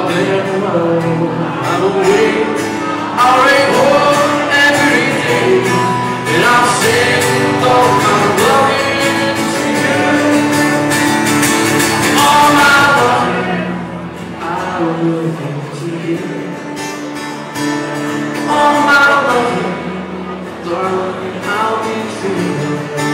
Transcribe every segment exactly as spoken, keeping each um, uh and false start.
then I'm away. I'll rain home every day, and I'll sing all my loving to you. All my loving I will give to you. All my loving, darling, I'll be true.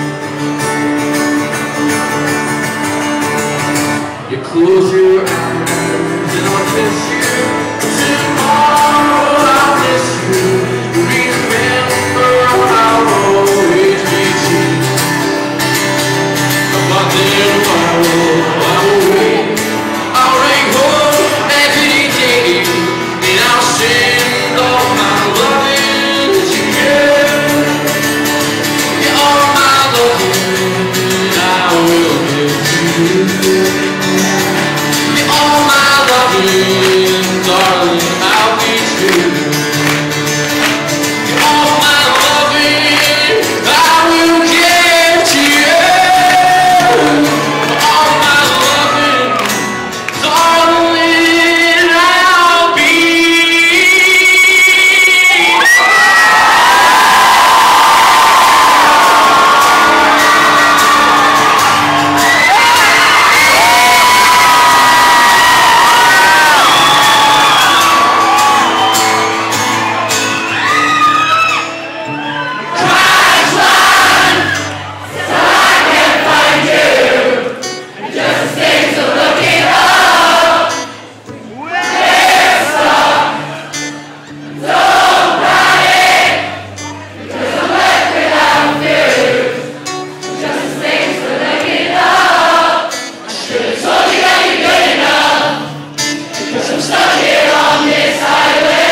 You close your eyes and I'll kiss you. Tomorrow I'll miss you. Remember I'll always be true. But then tomorrow I will wait. I'll ring home every day, and I'll send all my loving to you. Yeah, all my loving I will give to you. All my loving, darling, I'll be true. All my loving, I will give to you. All my loving, darling, I'll be. I'm stuck here on this highway.